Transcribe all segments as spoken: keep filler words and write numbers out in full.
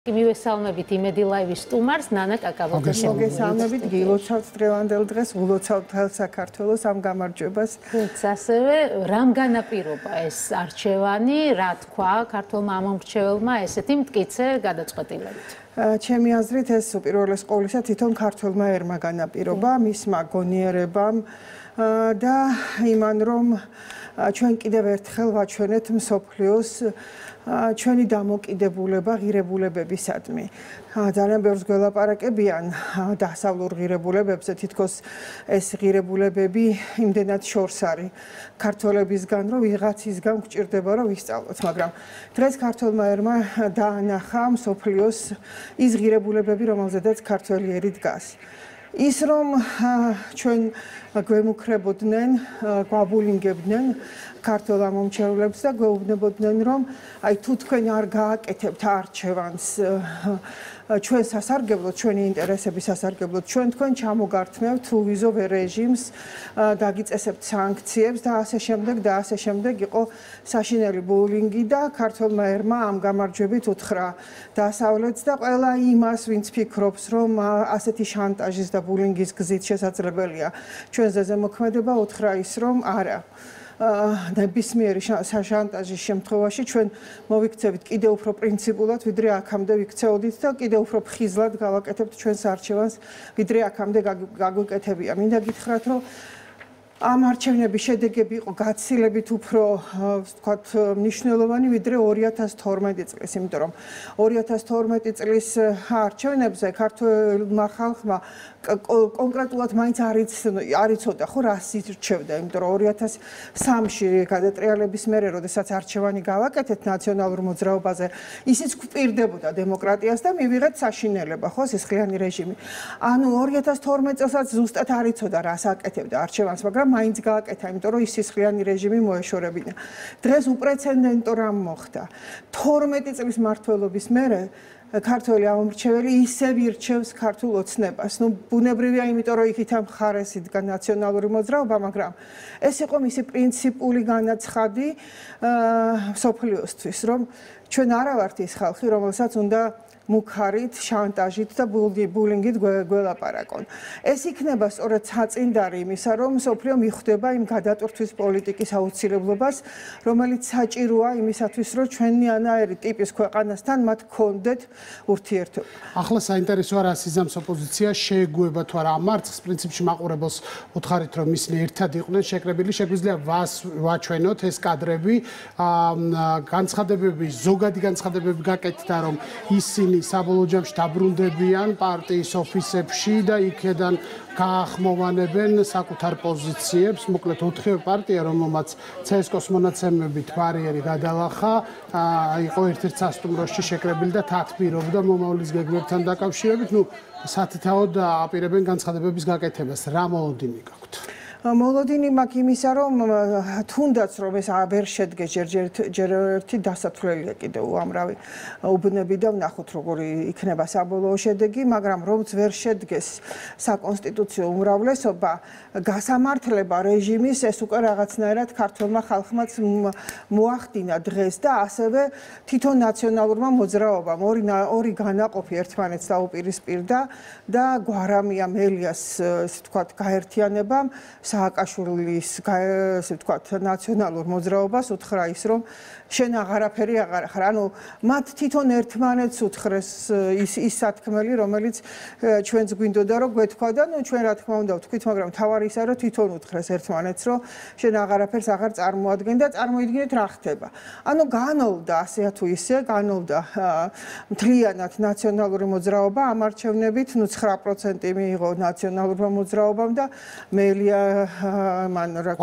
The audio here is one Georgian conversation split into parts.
მივესალმებით იმედი ლაივის სტუმარს ნანა კაკაბაძეს. მოგესალმებით გილოცავთ დღევანდელ დღეს, ულოცავთ თელ საქართველოს ამ გამარჯვებას. ასევე რამ განაპირობა ეს არჩევანი, რა თქვა ქართულმა ამომრჩეველმა ესეთი მტკიცე გადაწყვეტილებით? ჩემი აზრით ეს უპირველეს ყოვლისა თვითონ ქართულმა ერმა განაპირობა, მისმა გონიერებამ და იმან რომ ჩვენ კიდევ ერთხელ ვაჩვენეთ მსოფლიოს ჩვენი დამოკიდებულება ღირებულებებისადმი. ძალიან ბევრს გველაპარაკებიან დასავლურ ღირებულებებზე, თითქოს ეს ღირებულებები იმდენად შორს არის ქართველებისგან, რომ ვიღაცისგან გვჭირდება, რომ ვისწავლოთ, მაგრამ დღეს ქართულმა ერმა დაანახა მსოფლიოს ის ღირებულებები, რომელზედაც ქართველი ერი დგას. ის რომ ჩვენ გვემუქრებოდნენ, გვაბულინგებდნენ ქართულ ამომრჩევლებს და გვეუბნებოდნენ, რომ აი თუ თქვენ არ გააკეთებთ არჩევანს ჩვენ სასარგებლოდ, ჩვენი ინტერესების სასარგებლოდ, ჩვენ თქვენ ჩამოგართმევთ ვიზოვ რეჟიმს, დაგიწესებთ სანქციებს და ასე შემდეგ და ასე შემდეგ იყო საშინელი ბულინგი და ქართულმა ერმა ამ გამარჯვებით უთხრა დასავლეთს და ყველა იმას, ვინც ფიქრობს, რომ ასეთი შანტაჟის და ბულინგის გზით შესაძლებელია ჩვენზე ზემოქმედება, უთხრა ის, რომ არა. ნებისმიერი შანტაჟის შემთხვევაში ჩვენ მოვიქცევით კიდევ უფრო პრინციპულად, ვიდრე აქამდე ვიქცეოდით და კიდევ უფრო ფხიზლად გავაკეთებთ ჩვენს არჩევანს, ვიდრე აქამდე გაგვიკეთებია. მინდა გითხრათ, რომ ამ არჩევნების შედეგები იყო გაცილებით უფრო, ვთქვათ, მნიშვნელოვანი, ვიდრე ორი ათას თორმეტი წლის, იმიტომ რომ ორი ათას თორმეტი წლის არჩევნებზე ქართულმა ხალხმა კონკრეტულად მაინც არ იცოდა, ხო, რას ირჩევდა, იმიტომ რომ ორი ათას სამში გადატრიალების მერე, როდესაც არჩევანი გავაკეთეთ ნაციონალურ მოძრაობაზე, ისიც გვპირდებოდა დემოკრატიას და მივიღეთ საშინელება, ხო, სისხლიანი რეჟიმი. ანუ ორი ათას თორმეტი წელსაც ზუსტად არ იცოდა, რას აკეთებდა არჩევანს, მაგრამ მაინც გააკეთა, იმიტომ რომ ის სისხლიანი რეჟიმი მოეშორებინა. დღეს უპრეცედენტო რამ მოხდა. თორმეტი წლის მმართველობის მერე ქართველი ამომრჩეველი ისევ ირჩევს ქართულ ოცნებას. ნუ ბუნებრივია, იმიტომ რომ იქით ამ მხარეს იდგა ნაციონალური მოძრაობა, მაგრამ ეს იყო მისი პრინციპული განაცხადი მსოფლიოსთვის, რომ ჩვენ არა ვართ ის ხალხი, რომელსაც უნდა მუქარით, შანტაჟით და ბულინგით გველაპარაკონ. ეს იქნება სწორედ საწინდარი იმისა, რომ მსოფლიო მიხვდება იმ გადატვირთვის პოლიტიკის აუცილებლობას, რომელიც საჭიროა იმისათვის, რომ ჩვენიანაირი ტიპის ქვეყანასთან მათ გქონდეთ ურთიერთობა. ახლა საინტერესოა რა სიზამს ოპოზიცია შეეგუება თუ არა ამ მარცხს, პრინციპში მაყურებელს უთხარით, რომ ისინი ერთად იყვნენ შეკრებილი, შეგვიძლია ვაჩვენოთ ეს კადრები, განცხადებები, ზოგადი განცხადებები გაკეთდა, რომ ისინი საბოლოო ჯამში დაბრუნდებიან პარტიის ოფისებში და იქედან გაახმოვანებენ საკუთარ პოზიციებს. მოკლედ ოთხივე პარტია, რომელმაც ცესკოს მონაცემებით ბარიერი გადალახა, იყო ერთ-ერთ სასტუმროში შეკრებილი და თათბირობდა მომავლის გეგმებთან დაკავშირებით. ნუ სათითაოდ აპირებენ განცხადებების გაკეთებას. რა მოლოდინი გაქვთ? მოლოდინი მაქვს იმისა, რომ თუნდაც რომ ეს ვერ შედგეს ჯერ ერთი დასათვლელია კიდევ უამრავი უბნები და ვნახოთ როგორი იქნება საბოლოო შედეგი, მაგრამ რომც ვერ შედგეს საკონსტიტუციო უმრავლესობა, გასამართლება რეჟიმის ეს უკვე რაღაცნაირად ქართულმა ხალხმაც მოახდინა დღეს და ასევე თვითონ ნაციონალურმა მოძრაობამ ორი ორი განაყოფი ერთმანეთს დაუპირისპირდა და გვარამია მელიას ესე ვთქვათ გაერთიანებამ სააკაშვილის ესე ვთქვათ ნაციონალურ მოძრაობას უთხრა ის, რომ შენ აღარაფერი აღარ ხარ. ანუ მათ თვითონ ერთმანეთს უთხრეს ის ის სათქმელი, რომელიც ჩვენც გვინდოდა რომ გვეთქვა და ნუ ჩვენ რა თქმა უნდა ვთქვით, მაგრამ თავარი ისაა, რომ თვითონ უთხრეს ერთმანეთს, რომ შენ აღარაფერს აღარ წარმოადგენ და წარმოიდგინეთ რა ხდება. ანუ განოლდა ასეა თუ ისე, განოლდა მთლიანად ნაციონალური მოძრაობა ამ არჩევნებით, ნუ ცხრა პროცენტი მიიღო ნაციონალურმა მოძრაობამ და მელია მან რა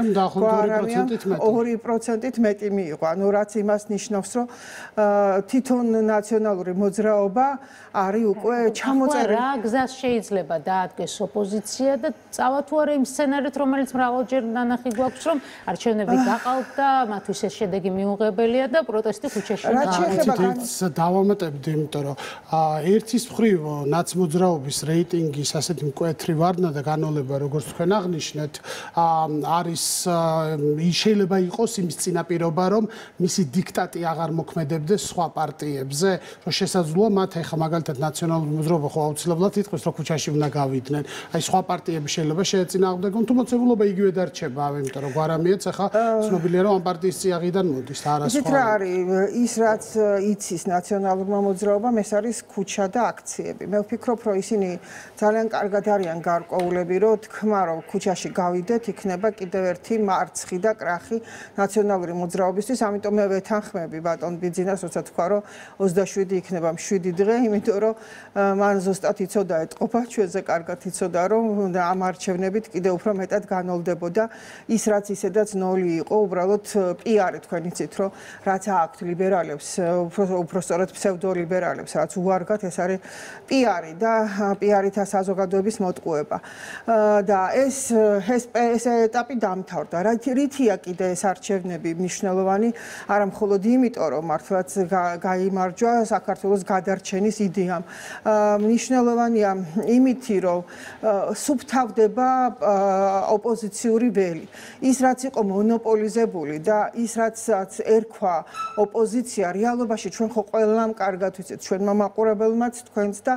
ქვია ორი პროცენტით მეტი მიიღო. ანუ რაც იმას ნიშნავს, რომ თვითონ ნაციონალური მოძრაობა არის უკვე ჩამოწერილი. რა გზას შეიძლება დაადგეს ოპოზიცია და წავა თუ არა იმ სცენარით, რომელიც მრავალჯერ ნანახი გვაქვს, რომ არჩევნები გაყალთ და მათთვის ეს შედეგი მიუღებელია და პროტესტი ქუჩაში გაჩერდება. დავამატებდი, იმიტომ რომ ერთის მხრივ ნაცმოძრაობის რეიტინგის ასეთი მკვეთრი ვარდნა და განოლება, როგორც თქვენ აღნიშნეთ, მიიჩნევთ არის შეიძლება იყოს იმის წინაპირობა რომ მისი დიქტატი აღარ მოქმედებდეს სხვა პარტიებზე რომ შესაძლოა მათ ეხა მაგალითად ნაციონალური მოძრაობა ხო აუცილებლად ითქვას რომ ქუჩაში უნდა გავიდნენ აი სხვა პარტიები შეიძლება შეეწინააღმდეგონ თუ მოცემულობა იგივე დარჩება ამიტომ რომ გვარამიეც ეხა ცნობილია რომ ამ პარტიის წიაღიდან მოდის და არა სხვა ისეთ რა არის ის რაც იცის ნაციონალურმა მოძრაობამ ეს არის ქუჩა და აქციები მე ვფიქრობ რომ ისინი ძალიან კარგად არიან გარკვეულები რომ თქმა რომ ქუჩაში გავიდეთ იქნება კიდევ ერთი მარცხი და კრახი ნაციონალური მოძრაობისთვის ამიტომ მე ვეთანხმები ბატონ ბიძინას როცა თქვა რომ ოცდაშვიდი იქნება შვიდი დღე იმიტომ რომ მან ზუსტად იცოდა ეთყობა ჩვენზე კარგად იცოდა რომ ამ არჩევნებით კიდევ უფრო მეტად განოლდებოდა ის რაც ისედაც ნოლი იყო უბრალოდ პიარი თქვენ იცით რომ რაც აქვთ ლიბერალებს უფრო უფრო სწორად ფსევდოლიბერალებს რაც უარგათ ეს არის პიარი და პიარითა საზოგადოების მოტყუება და ეს ეს ეს ეტაპი დამთავრდა რითია კიდე ეს არჩევნები მნიშვნელოვანი არა მხოლოდ იმიტომ რომ მართლაც გაიმარჯვა საქართველოს გადარჩენის იდეამ მნიშვნელოვანია იმითი რომ სუფთავდება ოპოზიციური ველი ის რაც იყო მონოპოლიზებული და ის რაც ერქვა ოპოზიცია რეალობაში ჩვენ ხო ყველამ კარგად ვიცით ჩვენმა მაყურებელმაც თქვენც და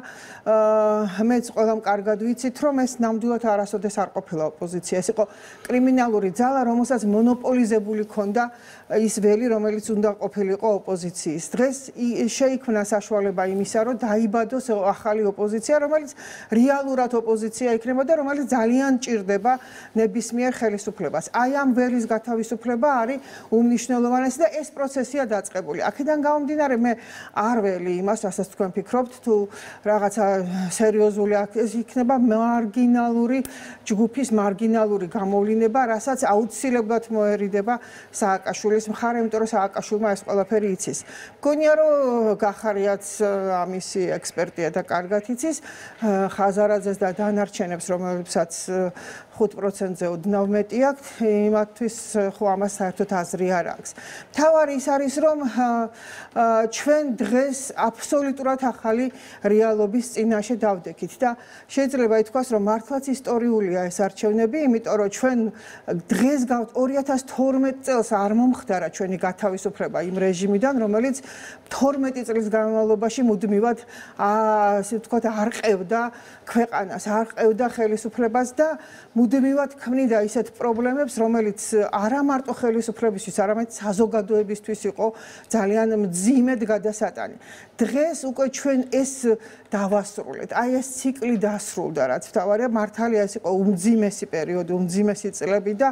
მეც ყველამ კარგად ვიცით რომ ეს ნამდვილად არასოდეს არ ყოფილა ოპოზიცია ეს იყო კრიმინალური ძალა რომელსაც მონოპოლიზებული ქონდა ის ველი რომელიც უნდა ყოფილიყო ოპოზიციის დღეს შეიქმნა საშუალება იმისა რომ დაიბადოს ახალი ოპოზიცია რომელიც რეალურად ოპოზიცია იქნება და რომელიც ძალიან ჭირდება ნებისმიერ ხელისუფლებას აი ამ ველის გათავისუფლება არის უმნიშვნელოვანესი და ეს პროცესია დაწყებული აქედან გამომდინარე მე არ ველი იმას რასაც თქვენ ფიქრობთ თუ რაღაცა სერიოზული ეს იქნება მარგინალური ჯგუფის მარგინალური გამოვლინება რასაც აუცილებლად მოერიდება სააკაშვილის მხარე იმიტომ რომ სააკაშვილმა ეს ყველაფერი იცის მგონია რომ გახარიაც ამისი ექსპერტია და კარგად იცის ხაზარაძეს და დანარჩენებს რომელსაც ხუთ პროცენტზე ოდნავ მეტი აქვს იმათთვის ხო ამას საერთოდ აზრი არ აქვს თავარი ის არის რომ ჩვენ დღეს აბსოლუტურად ახალი რეალობის წინაშე დავდექით და შეიძლება ითქვას რომ მართლაც ისტორიულია ეს არჩევნები იმიტომ რომ ჩვენ დღეს გავთ ორი ათას თორმეტ წელს არ მომხდარა ჩვენი გათავისუფლება იმ რეჟიმიდან რომელიც თორმეტი წლის განმავლობაში მუდმივად ასე ვთქვათ არ ყევდა ქვეყანას არ ყევდა ხელისუფლებას და მუდმივად ქმნიდა ისეთ პრობლემებს რომელიც არა მარტო ხელისუფლებისთვის არამედ საზოგადოებისთვის იყო ძალიან მძიმედ გადასატანი დღეს უკვე ჩვენ ეს დავასრულეთ აი ეს ციკლი დასრულდა რაც თავარია მართალია ეს იყო უმძიმესი პერიოდი უმძიმესი წლები და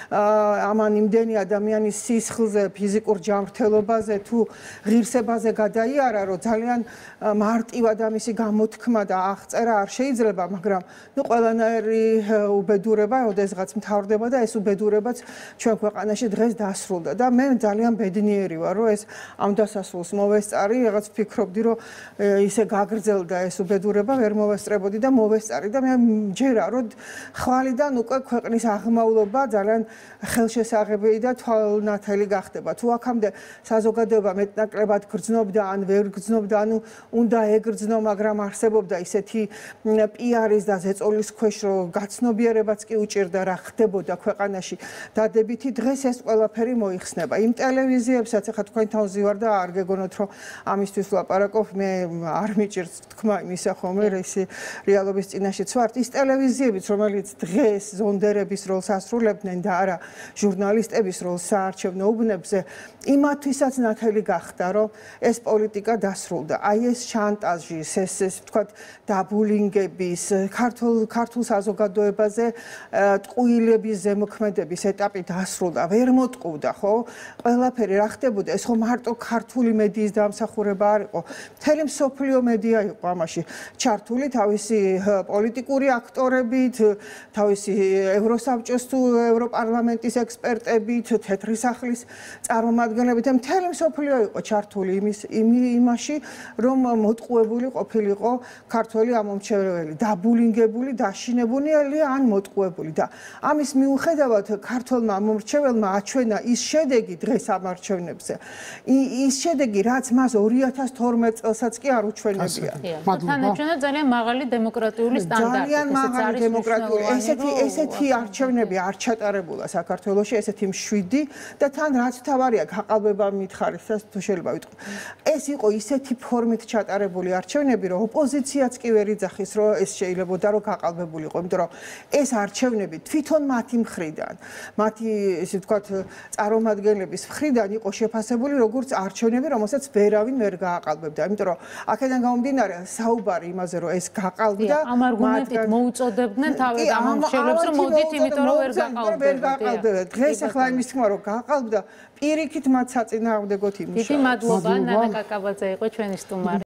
ამან იმდენი ადამიანის სისხლზე ფიზიკურ ჯანმრთელობაზე თუ ღირსებაზე გადაიარა რომ ძალიან მარტივად ამისი გამოთქმა და აღწერა არ შეიძლება მაგრამ ნუ ყველანაირი უბედურება ოდესღაც მთავრდება და ეს უბედურებაც ჩვენ ქვეყანაში დღეს დასრულდა და მე ძალიან ბედნიერი ვარ რომ ეს ამ დასასრულს მოვესწარი რაღაც ვფიქრობდი რომ ისე გაგრძელდა ეს უბედურება ვერ მოვესწრებოდი და მოვესწარი და მე მჯერა რომ ხვალიდან უკვე ქვეყნის აღმავლობა ძალიან ხელშესაღებელი და თვალნათელი გახდება თუ აქამდე საზოგადოება მეტნაკლებად გრძნობდა ან ვერ გრძნობდა ანუ უნდა ეგრძნო მაგრამ არსებობდა ისეთი პიარის და ზეწოლის ქვეშ რომ გაცნობიერებაც კი უჭირდა რა ხდებოდა ქვეყანაში დადებითი დღეს ეს ყველაფერი მოიხსნება იმ ტელევიზიებსაც ახლა თქვენთან ვზივარ და არ გეგონოთ რომ ამისთვის ვლაპარაკობ მე არ მიჭირს თქმა იმისა ხოლმე ეს რეალობის წინაშეც ვართ ის ტელევიზიებიც რომელიც დღეს ზონდერების როლს ასრულებდნენ და არა ჟურნალისტების როლს საარჩევნო უბნებზე იმათვისაც ნათელი გახდა რომ ეს პოლიტიკა დასრულდა აი ეს შანტაჟის ეს ეს ვთქვათ დაბულინგების ქართულ ქართულ საზოგადოებაზე ტყუილების ზემოქმედების ეტაპი დასრულდა ვერ მოტყუდა ხო ყველაფერი რა ხდებოდა ეს ხო მარტო ქართული მედიის დამსახურება არ იყო მთელი მსოფლიო მედია იყო ამაში ჩართული თავისი პოლიტიკური აქტორებით თავისი ევროსაბჭოს თუ ევროპარლამენტის ექსპერტებით თეთრი სახლის წარმომადგენლებით მთელი მსოფლიო იყო ჩართული იმის იმაში რომ მოტყუებული ყოფილიყო ქართველი ამომრჩეველი დაბულინგებული დაშინებული ან მოტყუებული მოტყუებული და ამის მიუხედავად ქართველმა მომრჩეველმა აჩვენა ის შედეგი დღეს ამ არჩევნებზე. ის შედეგი, რაც მას ორი ათას თორმეტ წელსაც კი არ უჩვენებია. თანაჩვენა ძალიან მაღალი დემოკრატიული სტანდარტი. ძალიან მაღალი დემოკრატიული. ესეთი ესეთი არჩევნები არ ჩატარებულა საქართველოში, ესეთი მშვიდი და თან რაც თავარია გაყალბება მითხარით და თუ შეიძლება ვიტყვი. ეს იყო ისეთი ფორმით ჩატარებული არჩევნები, რომ ოპოზიციაც კი ვერ იძახის, რომ ეს შეიძლებოდა რომ გაყალბებულიყო, იმიტომ რომ ეს არჩევნები თვითონ მათი მხრიდან, მათი ესე ვთქვათ, წარმომადგენლების მხრიდან იყო შეფასებული როგორც არჩევნები, რომელსაც ვერავინ ვერ გააყალბებდა. იმიტომ რომ აქედან გამომდინარე საუბარი იმაზე, რომ ეს გაყალბდა, ამ არგუმენტით მოუწოდებდნენ თავის ამომრჩევლებს, რომ მოდით, იმიტომ რომ ვერ გაყალბებთ. დღეს ახლა იმის თქმა, რომ გაყალბდა, პირიქით მათ საწინააღმდეგოთ იმუშავა. დიდი მადლობა, ნანა კაკაბაძე იყო ჩვენი სტუმარი.